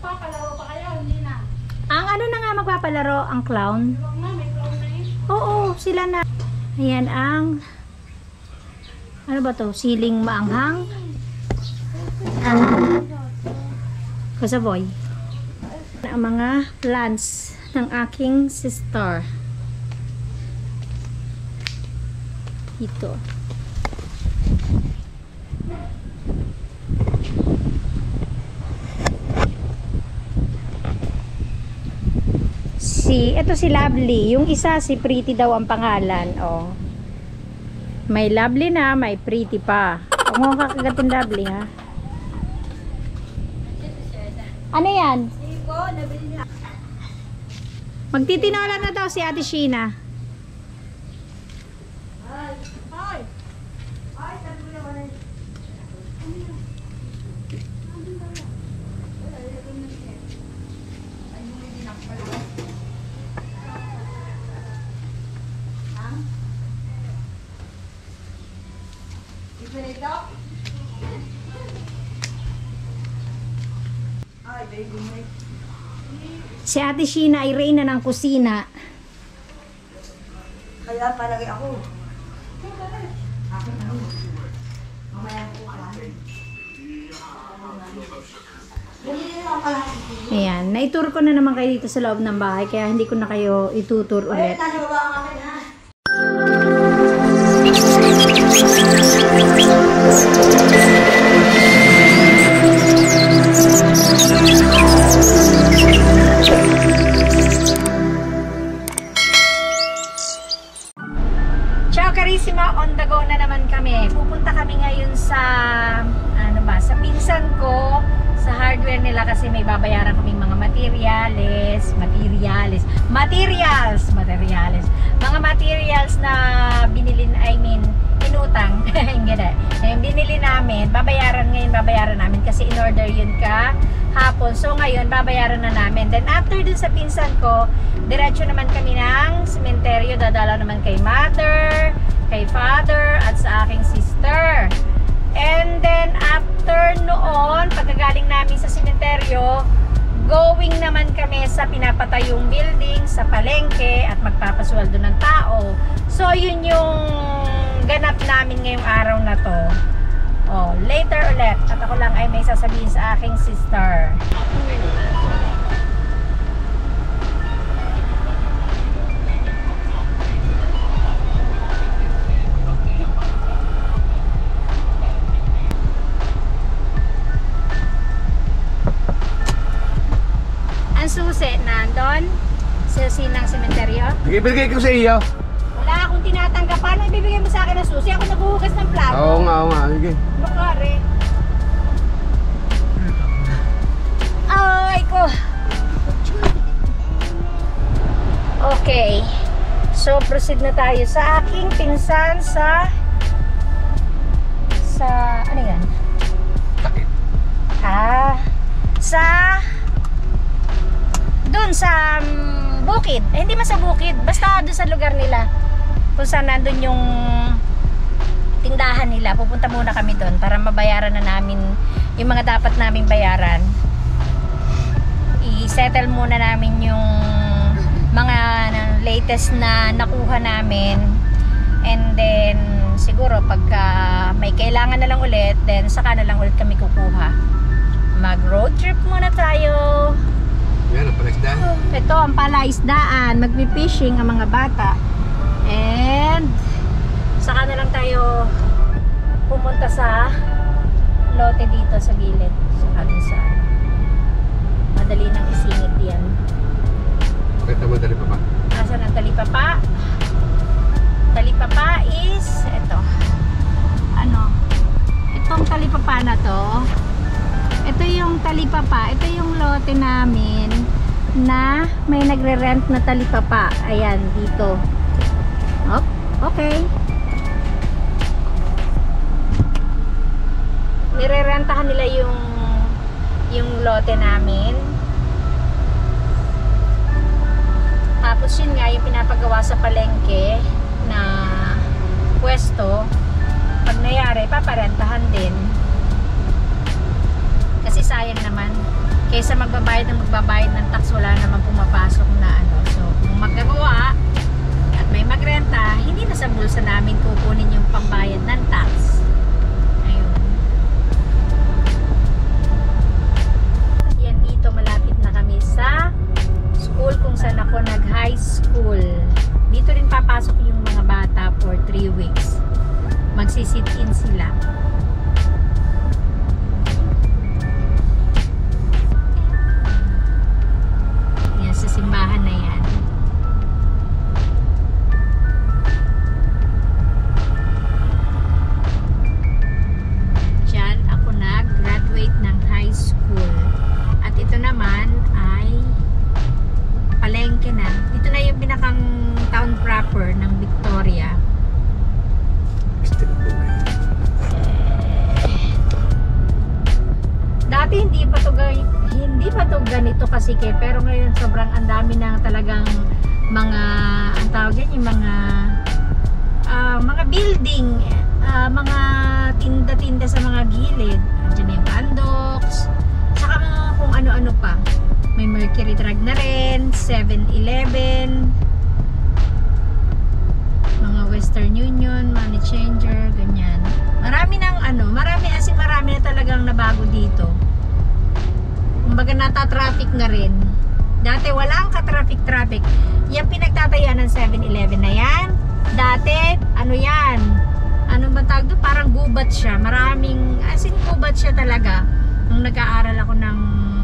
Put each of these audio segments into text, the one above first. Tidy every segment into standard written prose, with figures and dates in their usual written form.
Magpapalaro pa kayo, hindi na. Ang ano na nga magpapalaro? Ang clown? Huwag na, may clown na yun. Oo, sila na. Ayan ang... Ano ba to? Siling maanghang? Kasaboy. Ang mga plants ng aking sister. Ito. Ito si Lovely. Yung isa si Pretty daw ang pangalan. Oh. May Lovely na, may Pretty pa. Huwag mo kakagatin Lovely, ha? Ano yan? Magtitinola na daw si Ate Sheena. Si Ate Sheena ay reyna ng kusina. Kaya palagi ako. Mamaya po Ayan, naitour ko na naman kayo dito sa loob ng bahay, kaya hindi ko na kayo itutur ulit. nasa baba ang akin ha. Ciao Carissima, on the go na naman kami. Pupunta kami ngayon sa sa pinsan ko, sa hardware nila kasi may babayaran kaming mga materials. Mga materials na binili, inutang. Yung binili namin, babayaran namin kasi in order yun hapon. So ngayon, babayaran na namin. Then after dun sa pinsan ko, diretso naman kami ng sementeryo. Dadalaw naman kay mother, kay father, at sa aking sister. And then after noon, pagkagaling namin sa sementeryo, going naman kami sa pinapatayong building, sa palengke, at magpapasweldo ng tao. So yun yung ganap namin ngayong araw na to. Oh, later ulit. At ako lang ay may sasabihin sa aking sister. Ang susi nandun sa sinang sementeryo. Bigay ko sa iyo. Wala akong tinatanggap. Paano ibibigay mo sa akin ng susi? Ako naghuhugas ng plato. Oo nga. Sige. Lukari. Ay ko. Okay. So, proceed na tayo sa aking pinsan sa ano yan? Doon sa bukid. Hindi man sa bukid. Basta doon sa lugar nila. Kung saan nandun yung tindahan nila. Pupunta muna kami doon para mabayaran na namin yung mga dapat naming bayaran. I-settle muna namin yung mga latest na nakuha namin. And then siguro pagka may kailangan na lang ulit, then saka na lang ulit kami kukuha. Mag road trip muna tayo. Yan, ang palaisdaan. Ito ang palaisdaan. Magpi-fishing ang mga bata. And saka na lang tayo pumunta sa lote dito sa gilid. Saka dun sa madali nang isingit yan. Bakit naman talipapa? Asan ang talipapa? Talipapa is ito. Itong talipapa na to. Ito yung talipapa. Ito yung lote namin na may nagre-rent na talipapa. Ayan, dito. Oh, okay. Nire-rentahan nila yung lote namin. Tapos yun nga, yung pinapagawa sa palengke na pwesto, pag nayari, paparentahan din. Kasi sayang naman. kaysa magbabayad ng tax, wala naman pumapasok na ano. So, kung magagawa at may magrenta, hindi na sa bulsa namin kukunin yung pambayad ng tax. Ayun. Yan, dito malapit na kami sa school kung saan ako nag-high school. Dito rin papasok yung mga bata for 3 weeks. Magsisit-in sila. Yan, sa simbahan na yan. Diyan ako nag-graduate ng high school. At ito naman ay palengke na. Ito na yung pinakang town proper ng Victoria. Dati hindi pa to ganito kasike, pero ngayon sobrang ang dami na talagang mga ang tawag yan, yung mga building, mga tinda-tinda sa mga gilid. Andiyan na yung Pandox, saka mga kung ano-ano pa. May Mercury Drug na rin, 7-Eleven, mga Western Union, Money Changer, ganyan. Marami na talagang nabago dito. Kumbaga nata-traffic na rin. Dati walang ka-traffic. Yung pinagtatayaan ng 7-Eleven na yan, dati, ano yan? Ano ba tawag doon? Parang gubat siya. Maraming, gubat siya talaga. Nung nag-aaral ako ng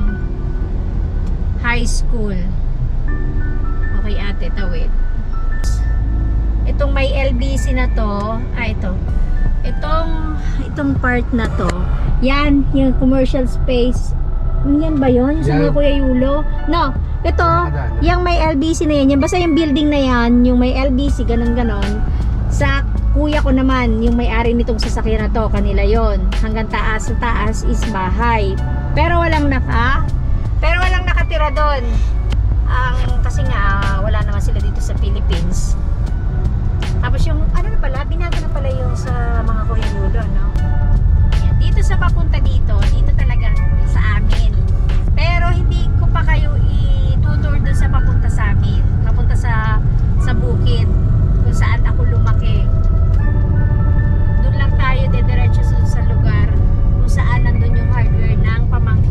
high school. Okay ate, tawid. Itong may LBC na to, ito. Itong part na to, yan, yung commercial space. Yan ba yun? Yung sa mga Kuya Yulo? No, ito, yung may LBC na yan. Yan, basta yung building na yan, yung may LBC, ganon-ganon. Sa kuya ko naman, yung may-ari nitong sasakyan na to, kanila yon. Hanggang taas, sa taas is bahay. Pero walang nakatira doon. Kasi nga, wala naman sila dito sa Philippines. Tapos yung, binago na pala yung sa mga Kuya Yulo, no? Yan. Dito sa papunta dito talaga sa amin. Pero hindi ko pa kayo i-tutor doon sa papunta sa amin. Papunta sa bukid, kung saan ako lumaki. Doon lang tayo dediretso sa lugar kung saan nandun yung hardware ng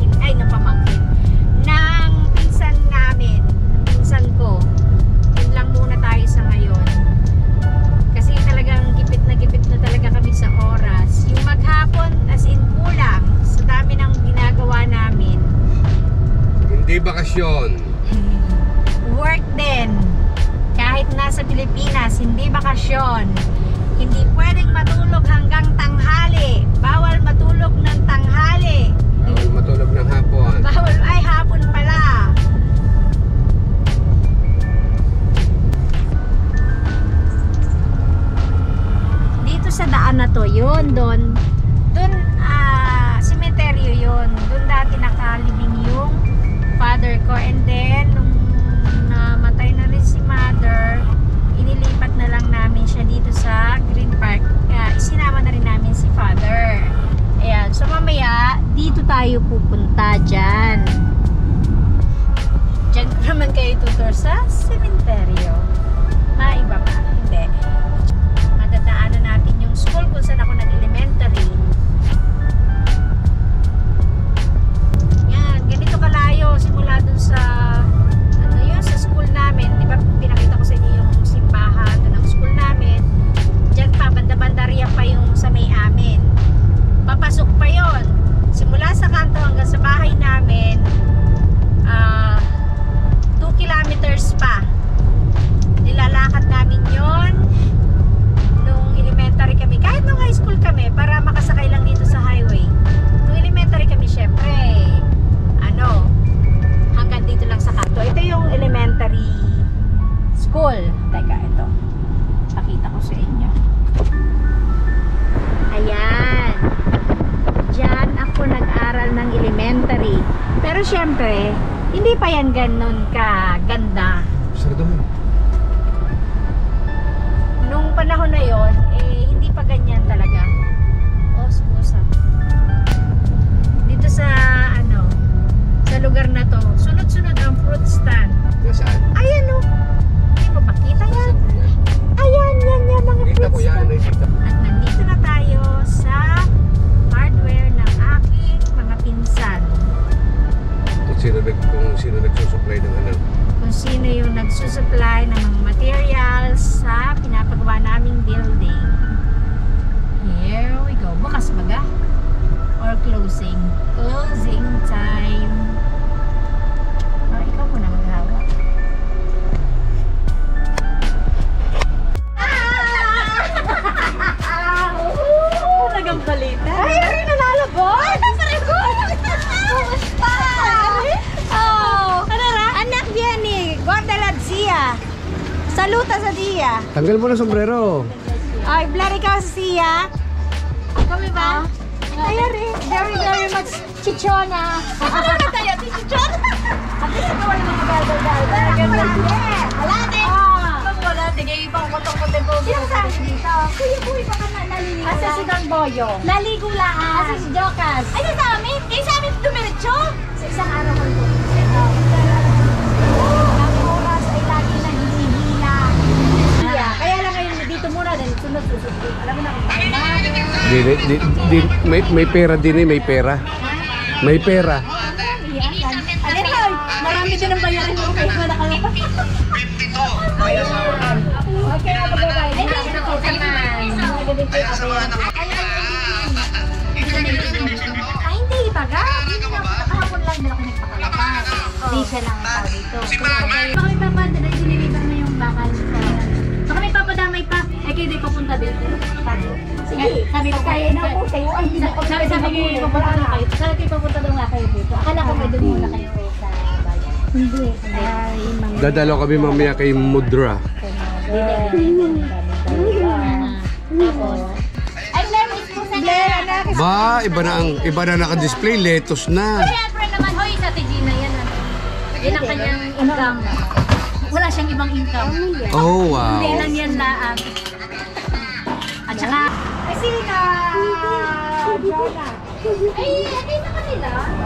pinsan namin, ng pinsan ko. Yun lang muna tayo sa ngayon. Kasi talagang gipit na talaga kami sa oras. Yung maghapon, as in kulang sa dami ng ginagawa namin. Hindi bakasyon. Work din. Kahit nasa Pilipinas, hindi bakasyon. Hindi pwedeng matulog hanggang tanghali. Bawal matulog ng tanghali. Bawal matulog ng hapon. Hapon pala. Dito sa daan na to, doon, cemetery yun. Doon dati nakalibing yung father ko, and then nung namatay na rin si mother, inilipat na lang namin siya dito sa Green Park. Kaya isinama na rin namin si father. Ayan, so mamaya dito tayo pupunta dyan. Dyan ko naman kayo tutor sa sementeryo. Maiba pa, hindi. Madadaanan natin yung school kung saan ako nag-elementary. Yan, ganito kalayo simula dun sa sa school namin. Di ba pinakita ko sa inyo yung simbahan dun ang school namin. Diyan pa, banda-banda riyan pa yung sa may amin. Papasok pa yon. Simula sa kanto hanggang sa bahay namin, 2 kilometers pa. Nilalakad namin yon nung elementary kami. Kahit nung high school kami, para makasakay lang dito sa highway. Nung elementary kami, syempre, hanggang dito lang sa kanto. Ito yung elementary school. Teka, ito. Pakita ko sa inyo. Ayan. Diyan ako nag-aral ng elementary. Pero syempre, hindi pa yan ganun kaganda. Sarado mo. Nung panahon na yon, hindi pa ganyan talaga. Scusa. Dito sa lugar na to. Sunod-sunod ang fruit stand. Nasaan? Ayan o. Hindi mo pakita yan. Ayan, yan mga Kita fruit ko yan. stand. Nakikita. At nandito na tayo sa hardware ng aking mga pinsan. Kung sino nagsusupply ng ano. Kung sino yung nagsusupply ng mga materials sa pinapagawa naming building. Here we go. Bukas baga? Or closing? Closing time. Oh, ikaw muna maghawak. Nagambalitan. Ay, ay, nalalabot! Ay, nasarikot! Kumusta? Oh, anak niya ni Gondalad siya. Saluta sa dia. Tanggal mo na sombrero. Ay, blur ikaw sa siya. Kami ba? Kaya rin. Very, very much chichona. Ano na tayo? Chichona? At least ito wala mga galgal-galgal. Wala din. Wala din. Kaya ibang kotong-kotong ko. Sino sa dito? Kuya, buhay pa ka na naliligo. Asa si Don Boyo? Naligo lang. Asa si Jokas? Ay, sa amin? Kayo sa amin dumiretso? Sa isang araw ko ito. Ang oras ay lagi na hinihila. Kaya lang ngayon dito muna dahil sunod-sunod. Alam mo na kung May pera din eh, may pera. May pera. Alin na, marami din ang bayarin mo kayo na nakalapas. 52. Okay, magbabayad. Ay, hindi na naman. Ay, hindi taga. Kahapon lang din ako nagpakalapas. Hindi siya lang ang tao dito. Baka may papadala, diniliver na yung bakal. Baka may papadamay pa. Ay, kayo di papunta dito. Sige, sabi ko kaya na po kayo. Sabi ko papunta na kayo. Sabi ko papunta daw nga kayo dito. Akala ko may doon muna kayo sa bayan. Hindi. Dadalo kami mamaya kay Mudra. Ay, nervous po sa anak. Ba, iba na naka-display, lettuce na. Siyempre naman, hoy, sa Gina yan. Yan ang kanyang income. Wala siyang ibang income. Oh, wow. Hindi lang yan na. At saka, ay sina! Ay, atay na kanila.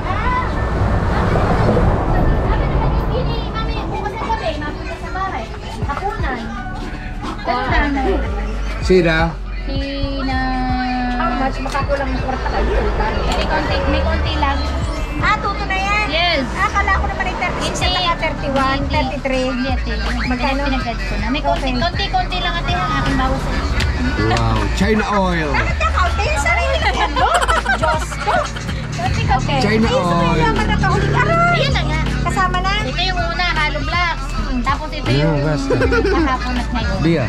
Sabi naman yung gini, mami, bukas na gabi, mapunta sa bahay. Hapunan. Sina? Sina... How much? Makakulang ng kwarta kayo. May konti lang. Tuto na yan? Yes. Akala ko naman ay 36 at 31, 33. Magkano? Pinagdad ko na. May konti-konti lang ate ang aking bawas. Wow, China oil. Bakit na kaunti? Sarili ka yan mo? Diyos ko. Okay. China oil. Yaman na kahuling aray. Ayan na nga. Kasama na? Ito yung una, hollow blocks. Tapos ito yung kahapon at ngayon. Bia.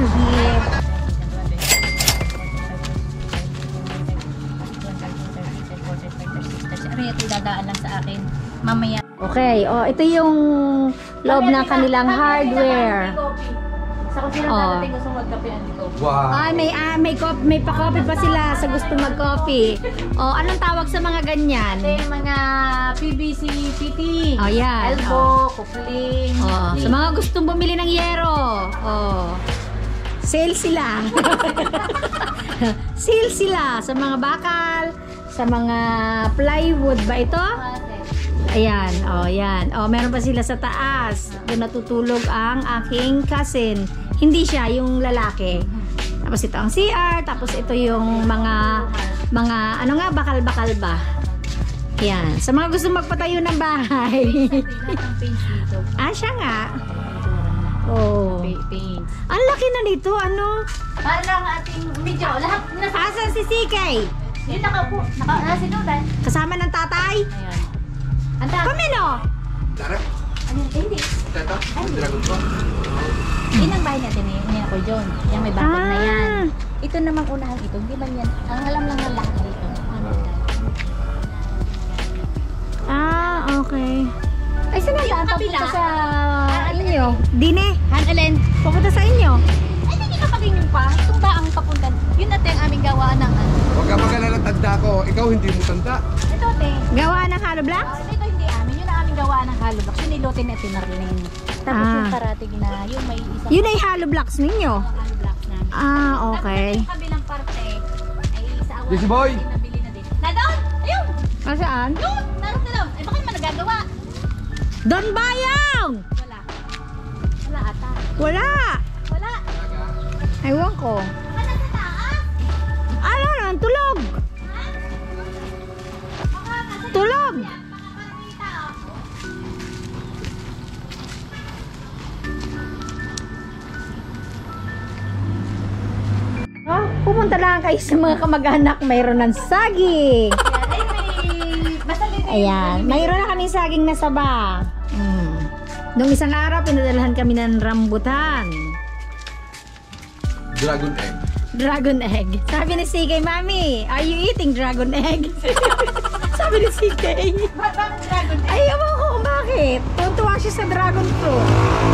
Dadaan lang sa akin mamaya. Okay, ito yung loob ng kanilang hardware. Sa kusina dadating gusto magkape hindi ko. Wow. Ay, may pa-coffee pa sila sa gusto mag-coffee. Anong tawag sa mga ganyan? Yung mga PVC fitting. Yan. Elbow, coupling. Sa mga gustong bumili ng yero. Sale sila. Sale sila sa mga bakal, sa mga plywood ba ito? Ayan, yan. Meron pa sila sa taas. Doon natutulog ang aking cousin. Hindi siya, yung lalaki. Tapos ito ang CR, tapos ito yung mga ano nga, bakal-bakal ba? Yan. Sa mga gusto magpatayo ng bahay. Siya nga. Paint. Ang laki na nito, ano? Para lang ating medyo lahat nasa Asan si CK? yun nakaupo. Nasa Dudan. Kasama ng tatay? Ayan. Anda. Kami no? Tara. Ano? Hindi. Tata. Dragon ko. Yun ang bahay natin eh. Yan ako John. Yung may bakod na yan. Ah. Ito namang unahan ito. Hindi man yan. Ang alam lang ng lahat dito. Okay. Ay, saan ang daan? kabila? Papunta sa inyo? Dine? Alin? Papunta sa inyo? Ay, hindi ka pagingin pa. Itong ba ang papuntan? Yun natin ang aming gawaan ng ano. Huwag ka mag-alala, tanda ko. Ikaw hindi mo tanda. Ito te. Gawa ng hollow blocks? Ito hindi amin. Yun ang aming gawaan ng hollow blocks. Yun nilote na tinarling. Tapos Ah. yung parating na yung may isang Yun ay hollow blocks ninyo? hollow blocks namin. Okay. Tapos yung kabilang parte ay sa awan. Busy boy! Nabili na din. Na doon! Ayun! Saan? Doon! Naroon na doon. Ay baka naman nagagawa. Don Bayong! Wala. Wala ata. Wala! Wala. Ewan ko. Wala sa taas. Ano lang, tulog! Tulog! Oh, pumunta lang kayo sa mga kamag-anak, mayroon ng saging. Ayan, mayroon na kaming saging na saba. Nung isang araw, pinadalahan kami ng rambutan. Dragon egg. Dragon egg. Sabi ni CK, Mami, are you eating dragon egg? Sabi ni CK. Ay, ewan ko kung bakit. Tuntua siya sa dragon fruit.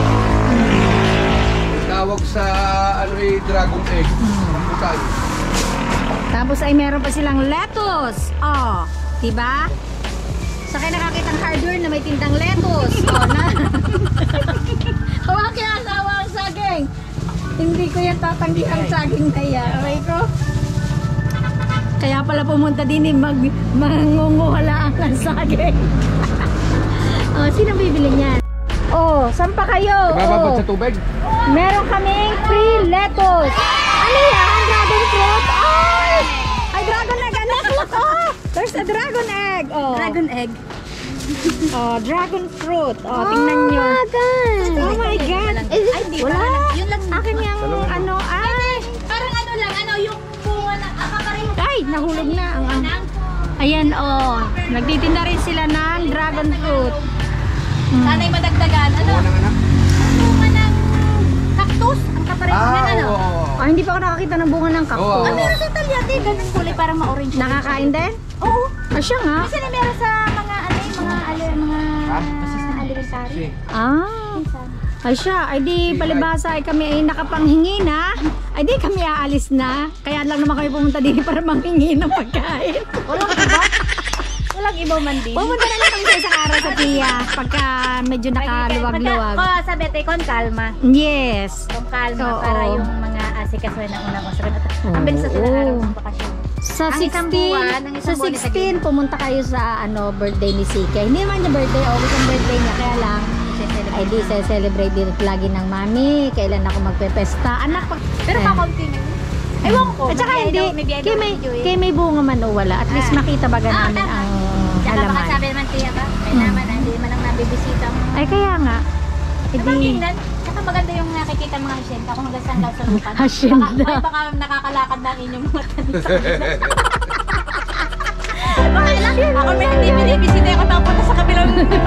Tawag sa ano eh, dragon egg. Rambutan. Tapos ay meron pa silang lettuce. Oh, diba? Sa kayo nakakitang hardware na may tindang lettuce. Oh, na. Hawak yan, hawak ang saging. Hindi ko yan tatanggi ang saging na yan. Okay ko? Kaya pala pumunta din mangunguhala ang saging. Oh, sino bibili niyan? Oh, saan pa kayo? Bababad Oh. sa tubig. Meron kaming free lettuce. Ano yan? Dragon fruit? Ay! Ay, dragon egg, anak! Oh! There's a dragon egg. Oh. Dragon egg. Oh, dragon fruit. Oh, tingnan nyo. Oh my God. Ay, di. Wala. Yun lang. Akin yung ano, ay. Parang ano lang, ano, yung bunga ng akakarin. Ay, nahulog na. Ayan, oh. Nagtitinda rin sila ng dragon fruit. Sana'y madagdagan. Ano? Ano anak? Bunga ng cactus. Ang kaparin niya, ano? oo. Ah, hindi pa ako nakakita ng bunga ng cactus. Oo. Ah, meron sa Italyate. Ganun kulay, parang ma-orange. Nakakain din? Oo. Ah, siya nga. Kasi na meron sa mga, ano yung mga alimentary. Ah. Ay siya, ay di palibasa ay kami ay nakapanghingi na. Ay di kami aalis na. Kaya lang naman kami pumunta din para manghingi ng pagkain. Walang iba? Walang iba man din. Pumunta na lang kami sa isang araw sa Pia pagka medyo nakaluwag-luwag. Sabi ate, kon kalma. Yes. Kung kalma Oo. para yung mga asikasuhin ng unang osra. Ang bilis sa sila araw ng bakasyon. Sa Ang isang buwan, ang 16, isang sa buwan na 16 pumunta kayo sa ano birthday ni CK. Hindi naman niya birthday, always ang birthday niya kaya lang ay di sa celebrate din lagi ng mami. Kailan ako magpepesta? Anak pag Pero kakaunti na yun. Ewan ko. At saka hindi, Kaya kay may bunga man o wala. At least makita baga namin tama. ang Tsaka baka halaman. sabi naman tiya ba? Kaya naman, hindi man ang nabibisita mo. Ay kaya nga. Tingnan. Tsaka maganda yung nakikita mga hasyenda kung hanggang saan daw sa lupa. Hasyenda. Baka nakakalakad na ang inyong mga tanis sa kanila. Baka lang, ako may hindi binibisita ako napunta sa kabilang